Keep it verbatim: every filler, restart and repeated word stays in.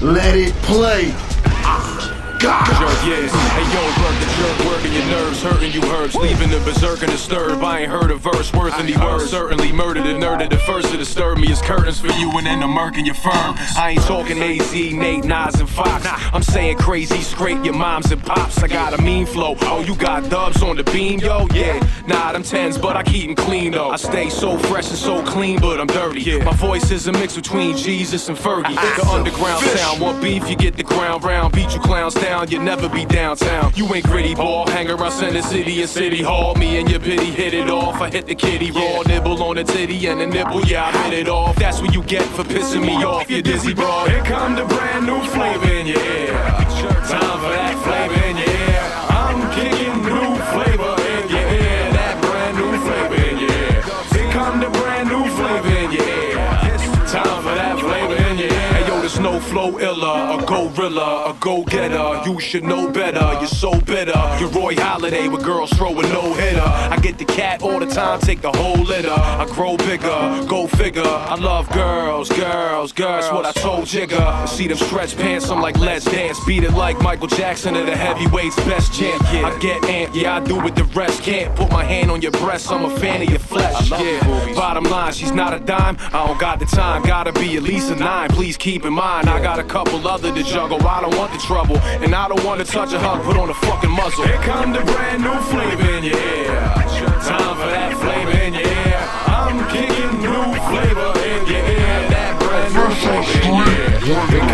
Let it play. God. Jerk, yeah. Hey yo, work the jerk, working your nerves, hurting you herbs, leaving the berserk and disturb. I ain't heard a verse worth any words. Certainly murdered and nerded. The first to disturb me is curtains for you and then the murk in your firm. I ain't talking A Z, Nate, Nas, and Fox. I'm saying crazy, scrape your moms and pops. I got a mean flow. Oh, you got dubs on the beam, yo? Yeah. Nah, them tens, but I keep them clean though. I stay so fresh and so clean, but I'm dirty. Yeah. My voice is a mix between Jesus and Fergie. The underground sound, want beef, you get the ground round. Beat you clowns down. You'll never be downtown. You ain't gritty ball, hang around Center City and City Hall. Me and your pity hit it off. I hit the kitty raw, nibble on the titty and the nipple. Yeah, I hit it off. That's what you get for pissing me off. You dizzy broad. Here come the brand new flavor in your ear. Time for that flavor in your ear. I'm kicking new flavor in your ear. That brand new flavor in your ear. Here come the brand new flavor in your ear. Time for that flavor in your ear. Hey yo, there's no flow illa, a gorilla, a go-getter. You should know better, you're so bitter. You're Roy Holiday with girls throwing no-hitter. I get the cat all the time, take the whole litter. I grow bigger, go figure. I love girls, girls, girls. That's what I told Jigga. See them stretch pants, I'm like, let's dance. Beat it like Michael Jackson of the heavyweights, best champ. I get amped, yeah, I do what the rest can't. Put my hand on your breast, I'm a fan of your flesh. Yeah, bottom line, she's not a dime. I don't got the time, gotta be at least a nine. Please keep in mind, I got a couple other to juggle. I don't want the trouble, and I don't want to touch a hug, put on a fucking muzzle. Here come the brand new flavor in your ear. Time for that flavor in your ear. I'm kicking new flavor in your ear. That brand new flavor in your ear.